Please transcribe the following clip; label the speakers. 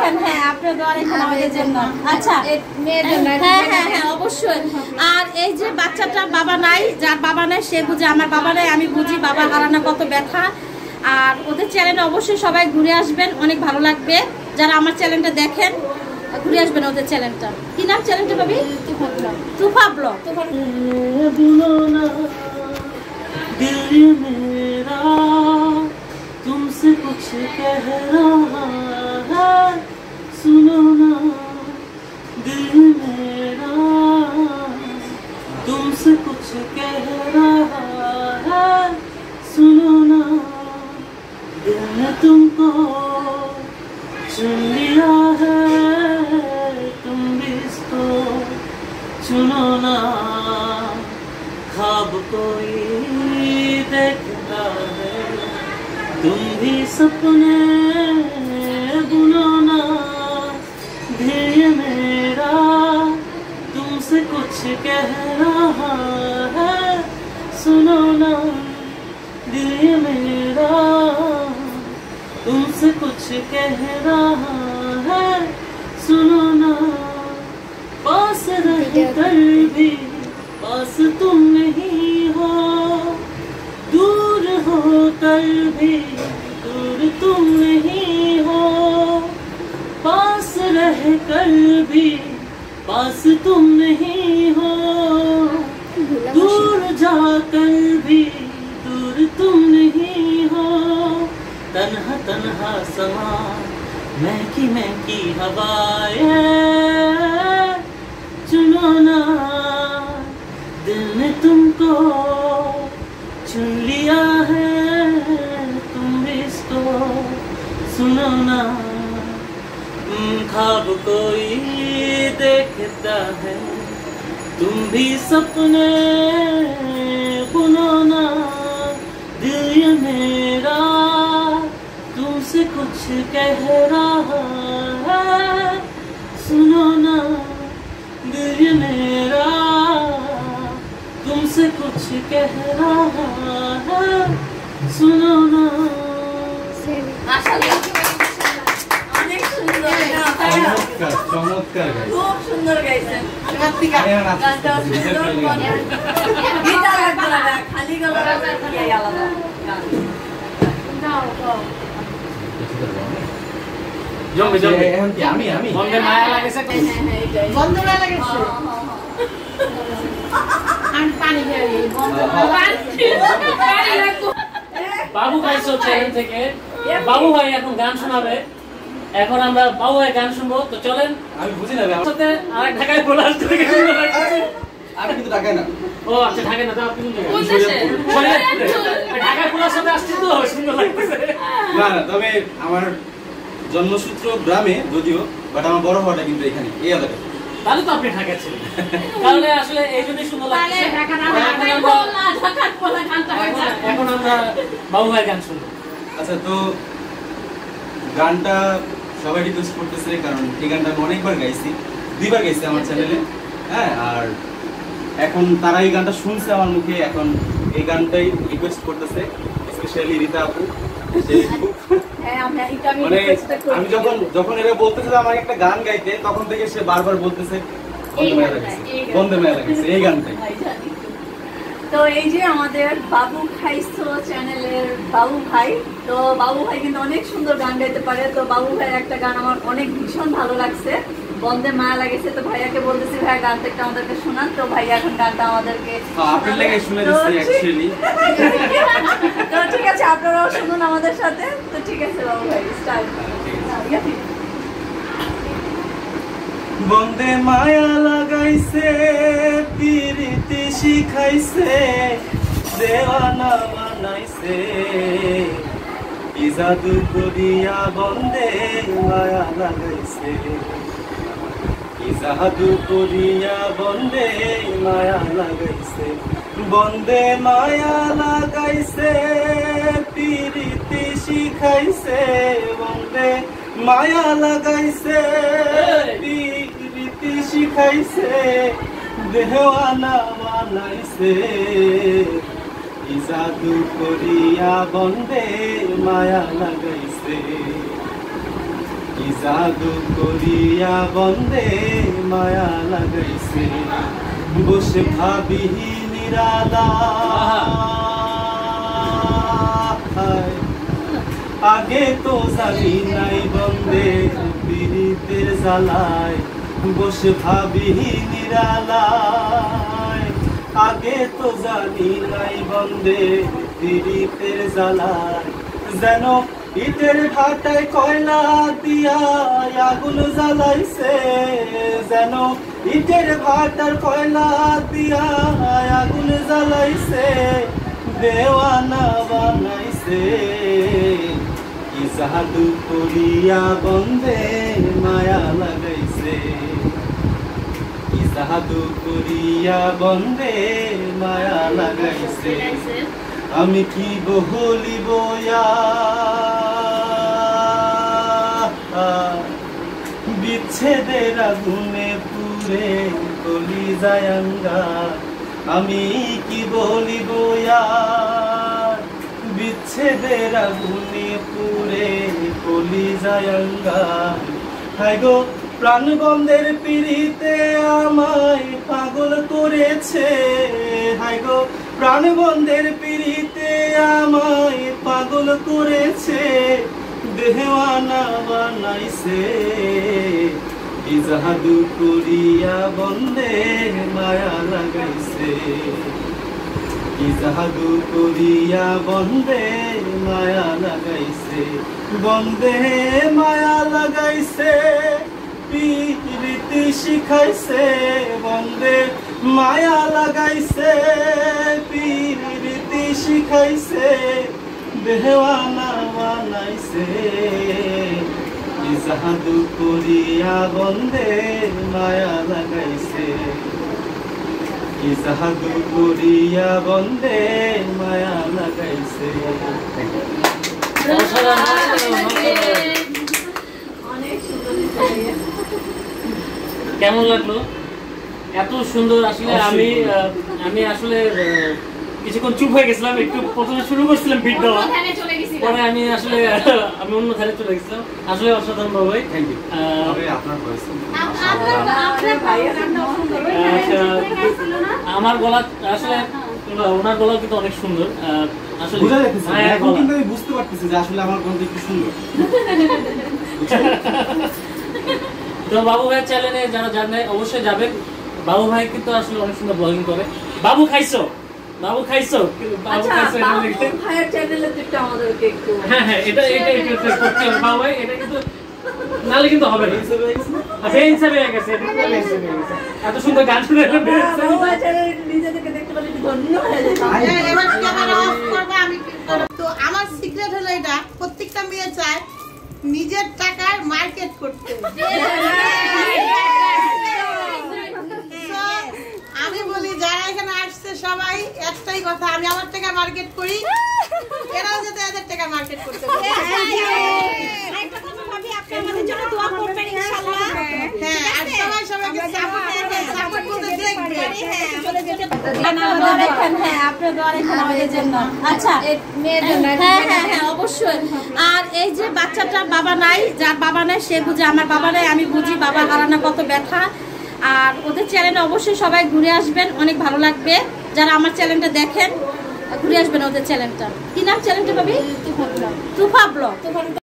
Speaker 1: রাখেন। হ্যাঁ, আপনি দোয়া রাখেন আমাদের জন্য। আচ্ছা, মেয়ের জন্য। হ্যাঁ হ্যাঁ হ্যাঁ, অবশ্যই। আর এই যে বাচ্চাটা বাবা নাই, যার বাবা নাই সে বুঝে আমার বাবা নাই, আমি বুঝি বাবা হারানো কত ব্যথা। আর ওদের চ্যানেলে অবশ্যই সবাই ঘুরে আসবেন, অনেক ভালো লাগবে। যারা আমার চ্যানেলটা দেখেন ঘুরে আসবেন ওদের চ্যানেলটা। কি নাম চ্যানেলটা ভাবি? তুফা ব্লগ।
Speaker 2: दिल ये मेरा तुमसे कुछ कह रहा है, सुनो ना। दिल मेरा तुमसे कुछ कह रहा है, सुनो ना। दिल ने तुमको चुन लिया है, तुम भी इसको चुनो ना। ख्वाब कोई देखता है, तुम भी सपने बुनो ना। दिल मेरा तुमसे कुछ कह रहा है, सुनो ना। दिल मेरा तुमसे कुछ कह रहा है, सुनो ना। पास रह कर भी पास तुम नहीं हो, दूर हो कर भी दूर तुम नहीं हो। पास रह कर भी पास तुम नहीं हो, दूर जाकर भी दूर तुम नहीं हो। तन्हा तन्हा समा महकी हवाएं, चुनो ना। दिल ने तुमको चुन लिया है, तुम भी इसको सुनो ना। ख्वाब कोई देखता है, तुम भी सपने बुनो ना। दिल ये मेरा तुमसे कुछ कह रहा है, सुनो ना। दिल ये मेरा तुमसे कुछ कह रहा है, सुनो ना।
Speaker 3: অনেক সুন্দর, চমৎকার, খুব সুন্দর গাইছেন। গানটা সুন্দর, গিটার লাগবে না, খালি গলা আলাদা গান।
Speaker 2: জমে জমে এখন কি আমি বন্ধে মায়া লাগেছে,
Speaker 1: বন্ধ মায়া লাগেছে।
Speaker 2: বাবু ভাই চ্যানেল থেকে বাবু ভাই এখন গান শোনাবে। এখন আমরা বাবু ভাই গান শুনবো, তো চলেন। আমি বুঝি না আমার সাথে আরেক ঢাকায় চলে আসছে থেকে সুন্দর লাগছে। আমি কিন্তু ঢাকায় না। ও আচ্ছা, ঢাকায় না, তো আপনি কোন জায়গায়? ঢাকায় পোলার সাথে আসছে তো সুন্দর লাগছে।
Speaker 4: না না, তবে আমার জন্মসূত্র গ্রামে যদিও, বাট আমার বড় হওয়াটা কিন্তু এখানে, এই এলাকায়।
Speaker 2: তাহলে তো আপনি ঢাকা ছিলেন, তাহলে আসলে এই জন্যই সুন্দর লাগছে। এখন আমরা বাবু ভাই গান শুনবো।
Speaker 4: আচ্ছা, তো গানটা সবাই রিকোয়েস্ট করতেছে, কারণ এই গানটা আমি অনেকবার গাইছি, 2বার গাইছি আমার চ্যানেলে। হ্যাঁ, আর এখন তারা এই গানটা শুনছে আমার মুখে, এখন এই গানটাই রিকোয়েস্ট করতেছে, স্পেশালি রীতা আপু। মানে আমি যখন এরা বলতেছে আমার একটা গান গাইতে, তখন থেকে সে বারবার বলতেছে বন্দে মেলা লাগছে এই গানটাই।
Speaker 3: তো এই যে আমাদের বাবু খাইছো চ্যানেলের বাবু ভাই, তো বাবু ভাই কিন্তু অনেক সুন্দর গান গাইতে পারে। তো বাবু ভাইয়ের একটা গান আমার অনেক ভীষণ ভালো লাগছে, বন্দে মায়া লাগেছে। তো ভাইয়াকে বলতেছি ভাইয়া গানটা একটু আমাদেরকে শোনান। তো ভাইয়া এখন গানটা আমাদেরকে তো ঠিক আছে, আপনারাও শুনুন আমাদের সাথে। তো ঠিক আছে বাবু ভাই, স্টার্ট।
Speaker 4: বন্দে মায়া লাগাইছে, পিরিতি শিখাইছে, দেওয়ানা বানাইছে, কি জাদু করিয়া বন্দে মায়া লাগাইছে, কি জাদু করিয়া বন্দে মায়া লাগাইছে। বন্দে মায়া লাগাইছে, পিরিতি শিখাইছে, বন্দে মায়া লাগাইছে, পিরিতি শিখাইছে, দেওয়ানা বানাইছে, কি জাদু করিয়া বন্দে মায়া লাগাইছে। কি জাদু করিয়া বন্দে মায়া লাগাইছে বসে ভাবি নিরালা আগে তো জানি নাই বন্দে পীড়িতের জ্বালায় বসে ভাবি নিরালায় আগে তো জানি নাই বন্দে পীড়িতের জ্বালায় যেন ইটের ভাটায় কয়লা দিয়া আগুন জ্বালাইছে যেন ইটের ভাটার কয়লা দিয়া আগুন জ্বালাইছে দেওয়ানা বানাইছে কি জাদু করিয়া বন্দে মায়া লাগাইছে কি জাদু করিয়া বন্দে মায়া লাগাইছে আমি কি বলিব বিচ্ছেদের আগুনে পুরে গলি যায়ঙ্গা আমি কি বলিব বিচ্ছেদের আগুনে পুরে গলি যায়ঙ্গা হাই গো প্রাণবন্ধের পিড়িতে আমায় পাগল করেছে হাই গো প্রাণবন্ধের পিড়িতে আমায় পাগল করেছে দেওয়ানা বানাইছে কি জাদু করিয়া বন্দে মায়া লাগাইছে কি জাদু করিয়া বন্দে মায়া লাগাইছে বন্দে মায়া লাগাইছে প্রীতি শিখাইছে বন্দে মায়া লাগাইছে প্রীতি শিখাইছে দেওয়ানা বানাইছে কি জাদু করিয়া বন্দে মায়া লাগাইছে কি জাদু করিয়া বন্দে মায়া লাগাইছে
Speaker 3: অনেক সুন্দর।
Speaker 2: কেমন লাগলো? এত সুন্দর আসলে আমি আসলে কিছুক্ষণ চুপ হয়ে গেছিলাম, একটু প্রথমে শুরু করছিলাম ভিড় দেওয়া, পরে আমি আসলে অন্য ধারে চলে গেছিলাম। আসলে অসাধারণ ভাবে
Speaker 4: থ্যাংক ইউ আপনার ভয়েস
Speaker 2: আমার গলা আসলে ওনার গলা কিন্তু অনেক সুন্দর আসলে
Speaker 4: বুঝা যাচ্ছে এখন কিন্তু আমি বুঝতে পারতেছি যে আসলে আমার গলা একটু সুন্দর।
Speaker 2: তো বাবু ভাই চ্যানেলে যারা জানে অবশ্যই যাবেন। বাবু ভাই কিন্তু আসলে অনেক সুন্দর ব্লগিং করে। বাবু খাইছো বাবু খাইছো বাবু খাইছো
Speaker 3: ভাইয়ের চ্যানেলে তো আমাদেরকে একটু
Speaker 2: হ্যাঁ এটা একটু করতে হবে বাবু ভাই, এটা কিন্তু নালে কিন্তু হবে না। বেঞ্চ হয়ে গেছে, এত সুন্দর গান শুনে
Speaker 3: নিজেদেরকে দেখতে পারলে ধন্য হয়ে যায়।
Speaker 1: এবার ক্যামেরা অফ করবে, আমি তো আমার সিক্রেট হলো এটা, প্রত্যেকটা মেয়ে চায় নিজের টাকার মার্কেট করতে। আমি বলি যারা এখানে আসছে সবাই একটাই কথা, আমি আমার টাকা মার্কেট করি, এরাও যাতে এদের টাকা মার্কেট করতে পারে। হ্যাঁ, আর সবাই সবাইকে সাপোর্ট করতে দেখবে। আচ্ছা, হ্যাঁ অবশ্যই। আর এই যে বাচ্চাটার বাবা নাই, যার বাবা নাই সে বুঝে আমার বাবা নাই, আমি বুঝি বাবা হারানো কত ব্যথা। আর ওদের চ্যানেলে অবশ্যই সবাই ঘুরে আসবেন, অনেক ভালো লাগবে। যারা আমার চ্যানেলটা দেখেন ঘুরে আসবেন ওদের চ্যানেলটা। কি নাম চ্যানেলটা পাবি? তুফা ব্লগ।